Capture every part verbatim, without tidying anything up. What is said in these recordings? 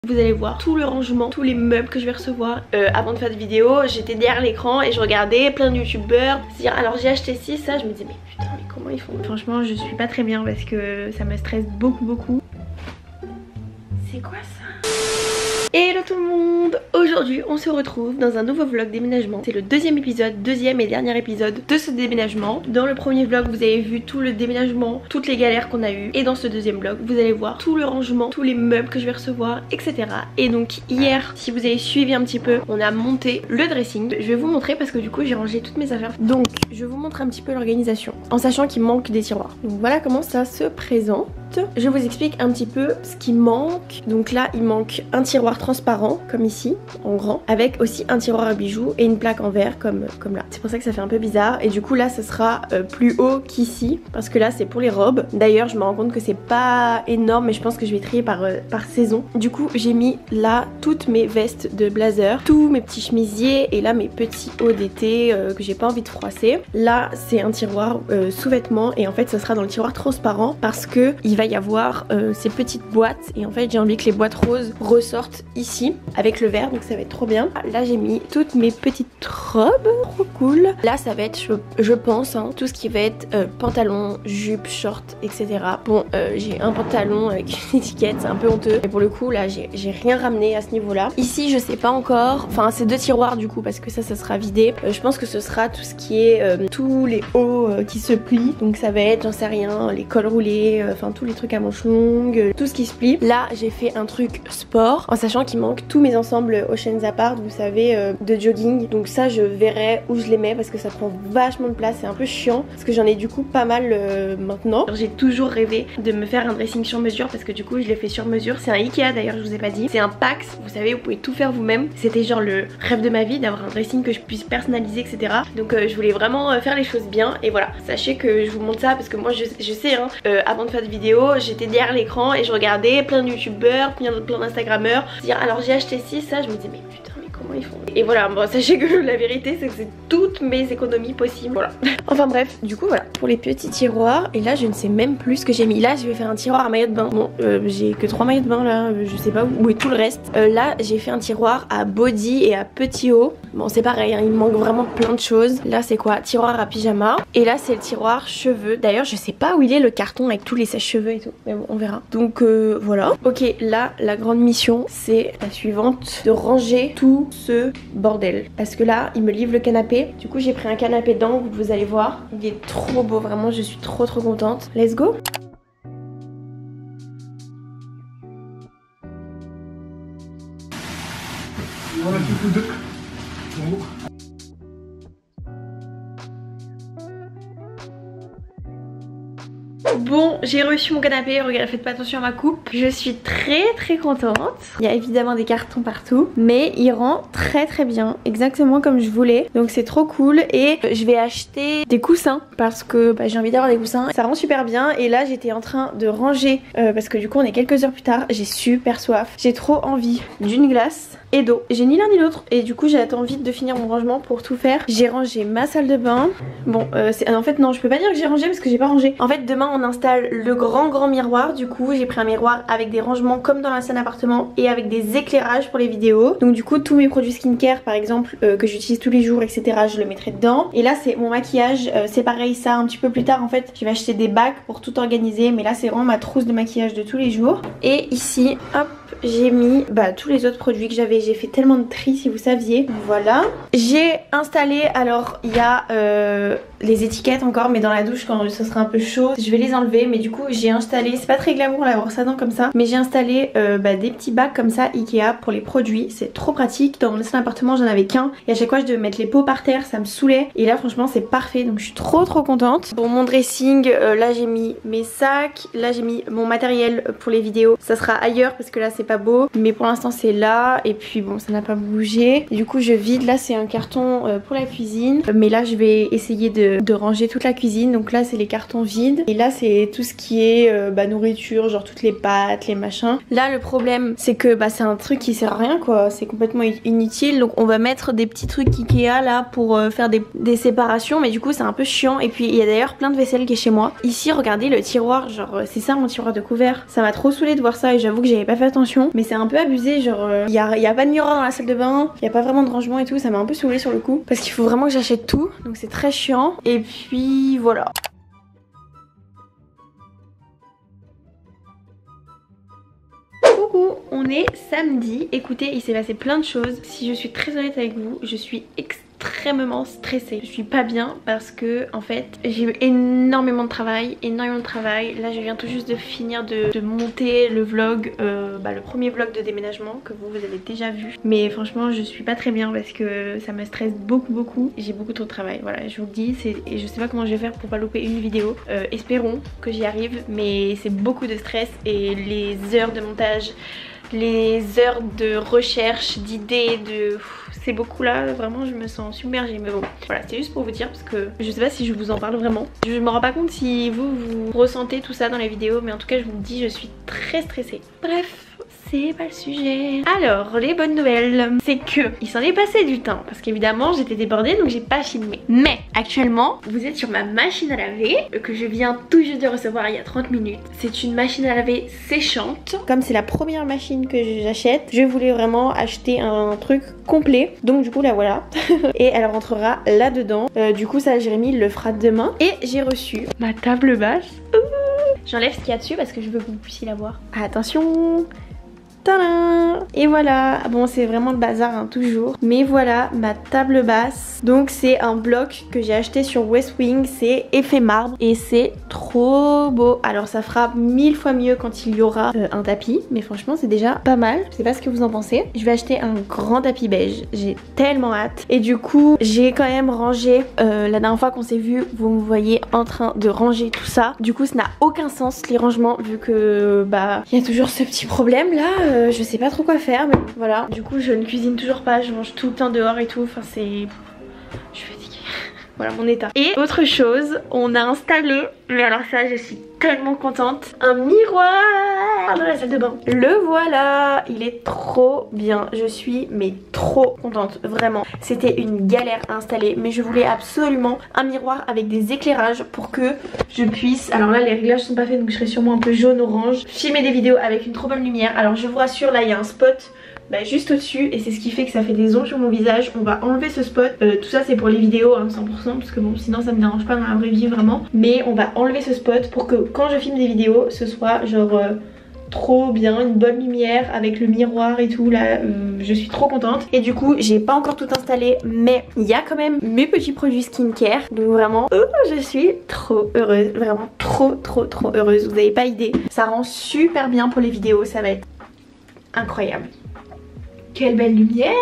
Vous allez voir tout le rangement, tous les meubles que je vais recevoir. euh, Avant de faire des vidéos, j'étais derrière l'écran et je regardais plein de youtubeurs dire alors j'ai acheté ci, ça, je me disais mais putain mais comment ils font. Franchement je suis pas très bien parce que ça me stresse beaucoup beaucoup. C'est quoi ça? Hello tout le monde! Aujourd'hui on se retrouve dans un nouveau vlog déménagement. C'est le deuxième épisode, deuxième et dernier épisode de ce déménagement. Dans le premier vlog vous avez vu tout le déménagement, toutes les galères qu'on a eues. Et dans ce deuxième vlog vous allez voir tout le rangement, tous les meubles que je vais recevoir, et cetera. Et donc hier, si vous avez suivi un petit peu, on a monté le dressing. Je vais vous montrer parce que du coup j'ai rangé toutes mes affaires. Donc je vous montre un petit peu l'organisation en sachant qu'il manque des tiroirs. Donc voilà comment ça se présente. Je vous explique un petit peu ce qui manque. Donc là il manque un tiroir transparent comme ici en grand, avec aussi un tiroir à bijoux et une plaque en verre comme, comme là. C'est pour ça que ça fait un peu bizarre. Et du coup là ce sera euh, plus haut qu'ici parce que là c'est pour les robes. D'ailleurs je me rends compte que c'est pas énorme mais je pense que je vais trier par, euh, par saison. Du coup j'ai mis là toutes mes vestes de blazer, tous mes petits chemisiers et là mes petits hauts d'été euh, que j'ai pas envie de froisser. Là c'est un tiroir euh, sous-vêtements et en fait ça sera dans le tiroir transparent parce que il va y avoir euh, ces petites boîtes et en fait j'ai envie que les boîtes roses ressortent ici avec le vert, donc ça va être trop bien. Là j'ai mis toutes mes petites robes, trop cool. Là ça va être je, je pense hein, tout ce qui va être euh, pantalon, jupe, short, etc. Bon euh, j'ai un pantalon avec une étiquette, c'est un peu honteux mais pour le coup là j'ai rien ramené à ce niveau là. Ici je sais pas encore, enfin c'est deux tiroirs du coup parce que ça ça sera vidé. euh, Je pense que ce sera tout ce qui est euh, tous les hauts euh, qui se plient, donc ça va être j'en sais rien, les cols roulés, enfin euh, tous les trucs à manches longues, euh, tout ce qui se plie. Là j'ai fait un truc sport en sachant qu'il manque tous mes ensembles Oceans Apart, vous savez, euh, de jogging. Donc ça je verrai où je les mets parce que ça prend vachement de place, c'est un peu chiant parce que j'en ai du coup pas mal euh, maintenant. J'ai toujours rêvé de me faire un dressing sur mesure parce que du coup je l'ai fait sur mesure. C'est un Ikea d'ailleurs, je vous ai pas dit. C'est un Pax, vous savez, vous pouvez tout faire vous-même. C'était genre le rêve de ma vie d'avoir un dressing que je puisse personnaliser, et cetera. Donc euh, je voulais vraiment euh, faire les choses bien et voilà. Sachez que je vous montre ça parce que moi je, je sais hein, euh, avant de faire des vidéos, j'étais derrière l'écran et je regardais plein de youtubeurs, plein, plein d'instagrammeurs dire alors j'ai acheté ci, ça, je me disais mais putain mais comment ils font. Et voilà, bon sachez que la vérité c'est que c'est toutes mes économies possibles, voilà. Enfin bref, du coup voilà, pour les petits tiroirs. Et là je ne sais même plus ce que j'ai mis. Là je vais faire un tiroir à maillot de bain. Bon euh, j'ai que trois maillots de bain là, je sais pas où est tout le reste. euh, Là j'ai fait un tiroir à body et à petit haut. Bon c'est pareil hein, il me manque vraiment plein de choses. Là c'est quoi? Tiroir à pyjama. Et là c'est le tiroir cheveux. D'ailleurs je sais pas où il est le carton avec tous les sèche-cheveux et tout, mais bon on verra. Donc euh, voilà. Ok, là la grande mission c'est la suivante, de ranger tout ce bordel parce que là il me livre le canapé. Du coup j'ai pris un canapé d'angle, vous allez voir, il est trop beau, vraiment je suis trop trop contente. Let's go. On a du coup deux. Bon. Bon, j'ai reçu mon canapé, regarde, faites pas attention à ma coupe. Je suis très très contente. Il y a évidemment des cartons partout, mais il rend très très bien, exactement comme je voulais. Donc c'est trop cool. Et je vais acheter des coussins parce que bah, j'ai envie d'avoir des coussins. Ça rend super bien. Et là j'étais en train de ranger euh, parce que du coup on est quelques heures plus tard. J'ai super soif. J'ai trop envie d'une glace et d'eau. J'ai ni l'un ni l'autre et du coup j'ai envie de finir mon rangement pour tout faire. J'ai rangé ma salle de bain. Bon euh, c'est en fait non, je peux pas dire que j'ai rangé parce que j'ai pas rangé. En fait demain on installe le grand grand miroir. Du coup j'ai pris un miroir avec des rangements comme dans l'ancien appartement et avec des éclairages pour les vidéos. Donc du coup tous mes produits skincare par exemple euh, que j'utilise tous les jours, etc., je le mettrai dedans. Et là c'est mon maquillage, euh, c'est pareil, ça un petit peu plus tard en fait je vais acheter des bacs pour tout organiser, mais là c'est vraiment ma trousse de maquillage de tous les jours. Et ici hop j'ai mis bah, tous les autres produits que j'avais. J'ai fait tellement de tri si vous saviez. Voilà. J'ai installé, alors il y a euh, les étiquettes encore, mais dans la douche quand ce sera un peu chaud je vais les enlever. Mais du coup j'ai installé, c'est pas très glamour la brosse à dents comme ça, mais j'ai installé euh, bah, des petits bacs comme ça Ikea pour les produits. C'est trop pratique. Dans mon ancien appartement j'en avais qu'un et à chaque fois je devais mettre les pots par terre, ça me saoulait. Et là franchement c'est parfait, donc je suis trop trop contente. Pour mon dressing, euh, là j'ai mis mes sacs, là j'ai mis mon matériel pour les vidéos. Ça sera ailleurs parce que là c'est pas beau, mais pour l'instant c'est là. Et puis bon ça n'a pas bougé. Du coup je vide. Là c'est un carton euh, pour la cuisine, mais là je vais essayer de, de ranger toute la cuisine. Donc là c'est les cartons vides et là c'est tout ce qui est euh, bah, nourriture, genre toutes les pâtes, les machins. Là le problème c'est que bah, c'est un truc qui sert à rien quoi, c'est complètement inutile. Donc on va mettre des petits trucs Ikea là pour euh, faire des, des séparations, mais du coup c'est un peu chiant. Et puis il y a d'ailleurs plein de vaisselle qui est chez moi. Ici regardez le tiroir, genre c'est ça mon tiroir de couvert. Ça m'a trop saoulé de voir ça et j'avoue que j'avais pas fait attention. attention, mais c'est un peu abusé, genre il euh, y, y a pas de miroir dans la salle de bain, il y a pas vraiment de rangement et tout, ça m'a un peu saoulée sur le coup parce qu'il faut vraiment que j'achète tout, donc c'est très chiant. Et puis voilà. Coucou, on est samedi. Écoutez, il s'est passé plein de choses. Si je suis très honnête avec vous, je suis extrêmement stressée. Je suis pas bien parce que en fait j'ai eu énormément de travail, énormément de travail. Là je viens tout juste de finir de, de monter le vlog, euh, bah, le premier vlog de déménagement que vous, vous avez déjà vu. Mais franchement je suis pas très bien parce que ça me stresse beaucoup beaucoup. J'ai beaucoup trop de travail, voilà je vous le dis. Et je sais pas comment je vais faire pour pas louper une vidéo. Euh, espérons que j'y arrive, mais c'est beaucoup de stress et les heures de montage, les heures de recherche, d'idées, de... c'est beaucoup là, vraiment je me sens submergée. Mais bon, voilà, c'est juste pour vous dire parce que je sais pas si je vous en parle vraiment. Je me rends pas compte si vous, vous ressentez tout ça dans les vidéos, mais en tout cas je vous le dis, je suis très stressée. Bref, c'est pas le sujet. Alors, les bonnes nouvelles, c'est que il s'en est passé du temps parce qu'évidemment j'étais débordée donc j'ai pas filmé. Mais actuellement, vous êtes sur ma machine à laver que je viens tout juste de recevoir il y a trente minutes. C'est une machine à laver séchante. Comme c'est la première machine que j'achète, je voulais vraiment acheter un truc complet. Donc du coup la voilà. Et elle rentrera là-dedans. Euh, du coup ça Jérémy le fera demain. Et j'ai reçu ma table basse. J'enlève ce qu'il y a dessus parce que je veux que vous puissiez la voir. Attention. Tadam! Et voilà, bon c'est vraiment le bazar hein, toujours, mais voilà ma table basse. Donc c'est un bloc que j'ai acheté sur West Wing, c'est effet marbre et c'est trop beau. Alors ça fera mille fois mieux quand il y aura euh, un tapis, mais franchement c'est déjà pas mal. Je sais pas ce que vous en pensez. Je vais acheter un grand tapis beige, j'ai tellement hâte. Et du coup j'ai quand même rangé, euh, la dernière fois qu'on s'est vu, vous me voyez en train de ranger tout ça. Du coup ça n'a aucun sens les rangements vu que bah il y a toujours ce petit problème là. Euh, je sais pas trop quoi faire, mais voilà. Du coup je ne cuisine toujours pas, je mange tout le temps dehors et tout. Enfin c'est... je suis fatiguée. Voilà mon état. Et autre chose, on a installé, mais alors ça je suis tellement contente, un miroir dans la salle de bain. Le voilà, il est trop bien. Je suis mais trop contente, vraiment. C'était une galère à installer, mais je voulais absolument un miroir avec des éclairages pour que je puisse... alors là les réglages sont pas faits donc je serai sûrement un peu jaune orange. Filmer des vidéos avec une trop bonne lumière. Alors je vous rassure, là il y a un spot bah, juste au-dessus et c'est ce qui fait que ça fait des ondes sur mon visage. On va enlever ce spot, euh, tout ça c'est pour les vidéos hein, cent pour cent parce que bon sinon ça me dérange pas dans la vraie vie vraiment. Mais on va enlever ce spot pour que quand je filme des vidéos ce soit genre euh, trop bien, une bonne lumière avec le miroir et tout là. euh, je suis trop contente. Et du coup j'ai pas encore tout installé mais il y a quand même mes petits produits skincare. Donc vraiment euh, je suis trop heureuse, vraiment trop trop trop heureuse, vous avez pas idée. Ça rend super bien pour les vidéos, ça va être incroyable. Quelle belle lumière!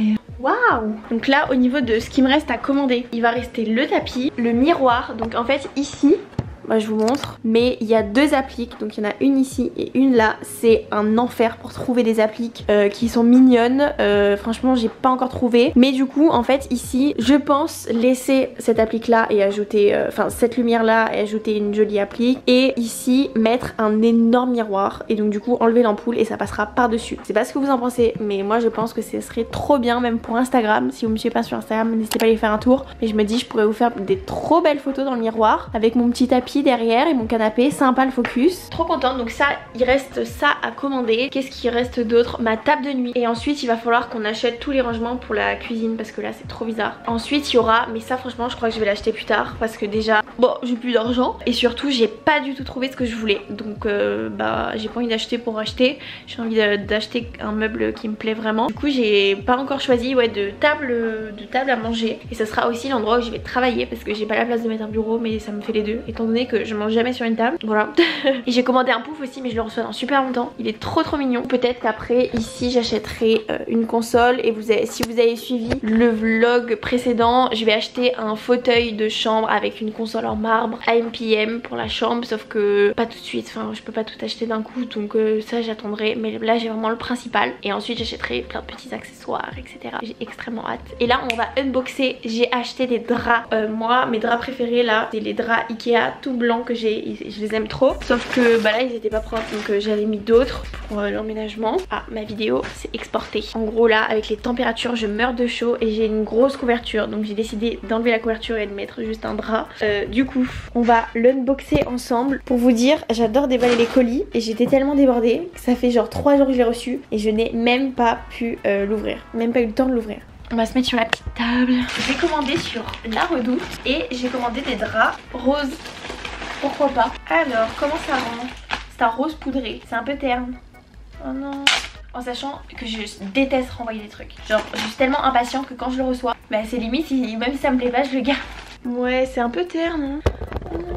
Waouh! Donc là au niveau de ce qui me reste à commander, il va rester le tapis, le miroir. Donc en fait ici, moi je vous montre, mais il y a deux appliques, donc il y en a une ici et une là. C'est un enfer pour trouver des appliques euh, qui sont mignonnes. euh, franchement j'ai pas encore trouvé, mais du coup en fait ici je pense laisser cette applique là et ajouter enfin euh, cette lumière là et ajouter une jolie applique, et ici mettre un énorme miroir et donc du coup enlever l'ampoule et ça passera par dessus. C'est pas ce que vous en pensez, mais moi je pense que ce serait trop bien même pour Instagram. Si vous me suivez pas sur Instagram, n'hésitez pas à aller faire un tour, mais je me dis je pourrais vous faire des trop belles photos dans le miroir avec mon petit tapis derrière et mon canapé, sympa le focus. Trop contente. Donc ça, il reste ça à commander. Qu'est-ce qui reste d'autre? Ma table de nuit. Et ensuite il va falloir qu'on achète tous les rangements pour la cuisine parce que là c'est trop bizarre. Ensuite il y aura, mais ça franchement je crois que je vais l'acheter plus tard parce que déjà bon j'ai plus d'argent et surtout j'ai pas du tout trouvé ce que je voulais. Donc euh, bah j'ai pas envie d'acheter pour acheter. J'ai envie d'acheter un meuble qui me plaît vraiment. Du coup j'ai pas encore choisi ouais de table de table à manger, et ça sera aussi l'endroit où je vais travailler parce que j'ai pas la place de mettre un bureau, mais ça me fait les deux étant donné que je mange jamais sur une table. Voilà. Et j'ai commandé un pouf aussi, mais je le reçois dans super longtemps. Il est trop trop mignon. Peut-être qu'après ici j'achèterai euh, une console, et vous avez, si vous avez suivi le vlog précédent, je vais acheter un fauteuil de chambre avec une console en marbre A M P M pour la chambre, sauf que pas tout de suite, enfin je peux pas tout acheter d'un coup, donc euh, ça j'attendrai, mais là j'ai vraiment le principal. Et ensuite j'achèterai plein de petits accessoires etc. J'ai extrêmement hâte. Et là on va unboxer. J'ai acheté des draps, euh, moi mes draps préférés là c'est les draps Ikea tout tout blancs que j'ai, je les aime trop. Sauf que bah là ils étaient pas propres, donc euh, j'avais mis d'autres pour euh, l'emménagement. Ah, ma vidéo s'est exportée. En gros là, avec les températures, je meurs de chaud et j'ai une grosse couverture. Donc j'ai décidé d'enlever la couverture et de mettre juste un drap. Euh, du coup, on va l'unboxer ensemble. Pour vous dire, j'adore déballer les colis et j'étais tellement débordée que ça fait genre trois jours que je l'ai reçu et je n'ai même pas pu euh, l'ouvrir. Même pas eu le temps de l'ouvrir. On va se mettre sur la petite table. J'ai commandé sur La Redoute et j'ai commandé des draps roses. Pourquoi pas? Alors, comment ça rend? C'est un rose poudré. C'est un peu terne. Oh non. En sachant que je déteste renvoyer des trucs. Genre, je suis tellement impatiente que quand je le reçois, bah c'est limite, si, même si ça me plaît pas, je le garde. Ouais, c'est un peu terne. Hein. Oh non.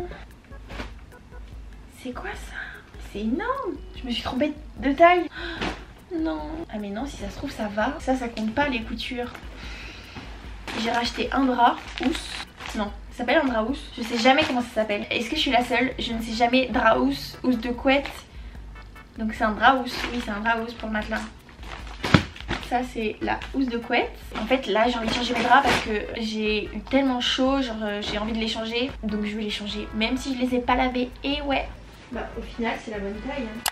C'est quoi ça? C'est énorme. Je me suis trompée de taille. Non. Ah mais non, si ça se trouve ça va. Ça, ça compte pas les coutures. J'ai racheté un drap housse. Non, ça s'appelle un drap housse. Je sais jamais comment ça s'appelle. Est-ce que je suis la seule? Je ne sais jamais drap housse, housse de couette. Donc c'est un drap housse. Oui, c'est un drap housse pour le matelas. Ça c'est la housse de couette. En fait là j'ai envie de changer mes draps parce que j'ai eu tellement chaud. Genre euh, j'ai envie de les changer. Donc je vais les changer même si je les ai pas lavés. Et ouais. Bah au final c'est la bonne taille hein.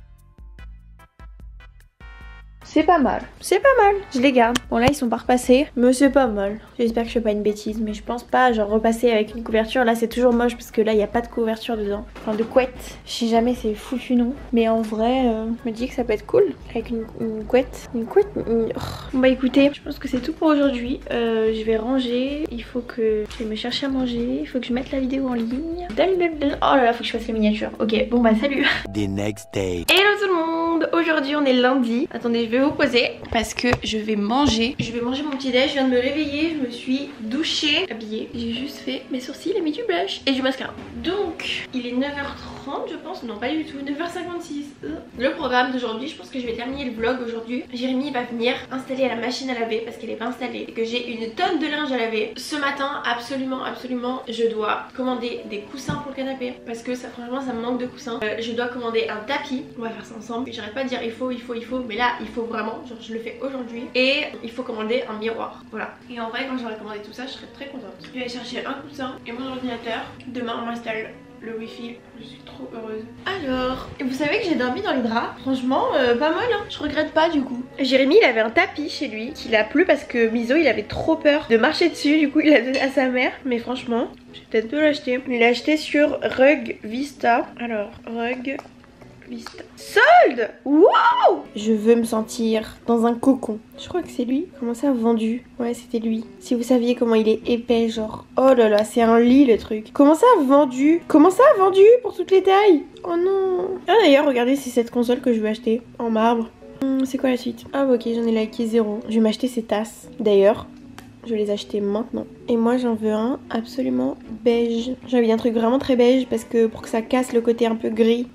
C'est pas mal, c'est pas mal, je les garde. Bon là ils sont pas repassés, mais c'est pas mal. J'espère que je fais pas une bêtise, mais je pense pas genre repasser avec une couverture. Là c'est toujours moche parce que là il y a pas de couverture dedans. Enfin de couette, je sais jamais c'est foutu non. Mais en vrai, euh, je me dis que ça peut être cool avec une, une couette. Une couette, une... Oh. Bon bah écoutez, je pense que c'est tout pour aujourd'hui. euh, Je vais ranger, il faut que je vais me chercher à manger. Il faut que je mette la vidéo en ligne. Oh là là, faut que je fasse les miniatures. Ok, bon bah salut. The next day. Hello tout le monde. Aujourd'hui on est lundi. Attendez, je vais vous poser parce que je vais manger. Je vais manger mon petit déj. Je viens de me réveiller, je me suis douchée, habillée. J'ai juste fait mes sourcils et mis du blush et du mascara. Donc il est neuf heures trente je pense. Non pas du tout, neuf heures cinquante-six. Le programme d'aujourd'hui, je pense que je vais terminer le vlog aujourd'hui. Jérémy va venir installer à la machine à laver parce qu'elle est pas installée et que j'ai une tonne de linge à laver. Ce matin absolument absolument je dois commander des coussins pour le canapé parce que ça franchement ça me manque de coussins. euh, Je dois commander un tapis. On va faire ça ensemble. J'arrête pas de dire il faut il faut il faut mais là il faut vraiment, genre je le fais aujourd'hui. Et il faut commander un miroir, voilà. Et en vrai quand j'aurai commandé tout ça je serai très contente. Je vais aller chercher un coussin et mon ordinateur. Demain on m'installe le wifi, je suis trop heureuse. Alors, vous savez que j'ai dormi dans les draps. Franchement euh, pas mal hein, je regrette pas du coup. Jérémy il avait un tapis chez lui qu'il a plu parce que Miso il avait trop peur de marcher dessus. Du coup il l'a donné à sa mère. Mais franchement j'ai peut-être dû l'acheter. Il l'a acheté sur Rug Vista. Alors Rug Vista. Solde. Wow. Je veux me sentir dans un cocon. Je crois que c'est lui. Comment ça vendu? Ouais c'était lui. Si vous saviez comment il est épais genre. Oh là là c'est un lit le truc. Comment ça vendu? Comment ça vendu pour toutes les tailles? Oh non. Ah d'ailleurs regardez c'est cette console que je veux acheter en marbre. Hum, c'est quoi la suite? Ah ok j'en ai liké zéro. Je vais m'acheter ces tasses. D'ailleurs je vais les acheter maintenant. Et moi j'en veux un absolument beige. J'ai envie d'un truc vraiment très beige parce que pour que ça casse le côté un peu gris.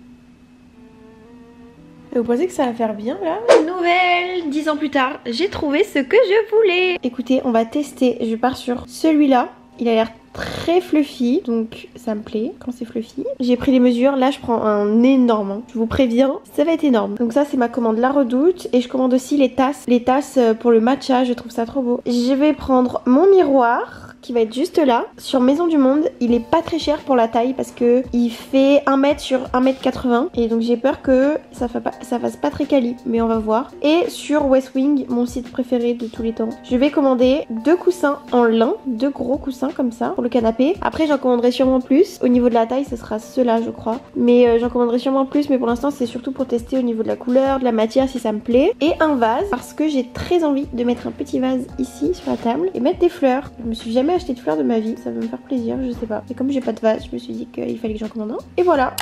Et vous pensez que ça va faire bien là? Nouvelle, dix ans plus tard, j'ai trouvé ce que je voulais. Écoutez, on va tester. Je pars sur celui-là. Il a l'air très fluffy, donc ça me plaît quand c'est fluffy. J'ai pris les mesures, là je prends un énorme. Je vous préviens, ça va être énorme. Donc ça c'est ma commande La Redoute. Et je commande aussi les tasses. Les tasses pour le matcha, je trouve ça trop beau. Je vais prendre mon miroir qui va être juste là sur Maison du Monde. Il est pas très cher pour la taille parce que il fait un mètre sur un mètre quatre-vingts et donc j'ai peur que ça fasse pas, ça fasse pas très quali, mais on va voir. Et sur West Wing, mon site préféré de tous les temps, je vais commander deux coussins en lin, deux gros coussins comme ça pour le canapé. Après j'en commanderai sûrement plus. Au niveau de la taille ce sera ceux-là je crois, mais euh, j'en commanderai sûrement plus, mais pour l'instant c'est surtout pour tester au niveau de la couleur, de la matière si ça me plaît. Et un vase parce que j'ai très envie de mettre un petit vase ici sur la table et mettre des fleurs. Je me suis jamais acheté de fleurs de ma vie, ça va me faire plaisir, je sais pas. Et comme j'ai pas de vase, je me suis dit qu'il fallait que j'en commande un. Et voilà.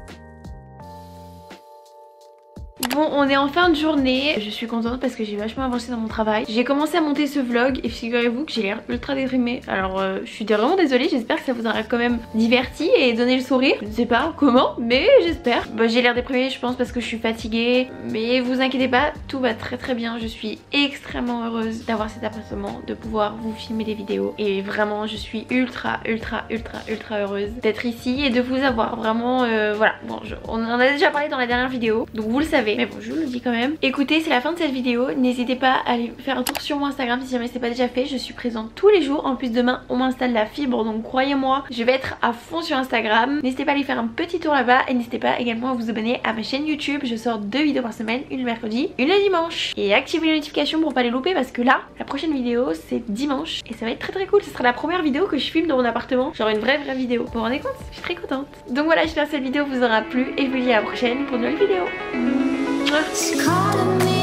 Bon, on est en fin de journée. Je suis contente parce que j'ai vachement avancé dans mon travail. J'ai commencé à monter ce vlog et figurez-vous que j'ai l'air ultra déprimée. Alors euh, je suis vraiment désolée, j'espère que ça vous aura quand même diverti et donné le sourire. Je ne sais pas comment, mais j'espère. Bah, j'ai l'air déprimée je pense parce que je suis fatiguée. Mais vous inquiétez pas, tout va très très bien. Je suis extrêmement heureuse d'avoir cet appartement, de pouvoir vous filmer des vidéos. Et vraiment je suis ultra ultra ultra ultra heureuse d'être ici et de vous avoir vraiment... Euh, voilà, bon je, on en a déjà parlé dans la dernière vidéo, donc vous le savez. Mais Mais bon, je vous le dis quand même. Écoutez, c'est la fin de cette vidéo. N'hésitez pas à aller faire un tour sur mon Instagram si jamais c'est pas déjà fait. Je suis présente tous les jours. En plus, demain, on m'installe la fibre. Donc croyez-moi, je vais être à fond sur Instagram. N'hésitez pas à aller faire un petit tour là-bas. Et n'hésitez pas également à vous abonner à ma chaîne YouTube. Je sors deux vidéos par semaine, une le mercredi, une le dimanche. Et activez les notifications pour pas les louper parce que là, la prochaine vidéo, c'est dimanche. Et ça va être très très cool. Ce sera la première vidéo que je filme dans mon appartement. Genre une vraie vraie vidéo. Vous vous rendez compte? Je suis très contente. Donc voilà, j'espère que cette vidéo vous aura plu. Et je vous dis à la prochaine pour une nouvelle vidéo. Mouah.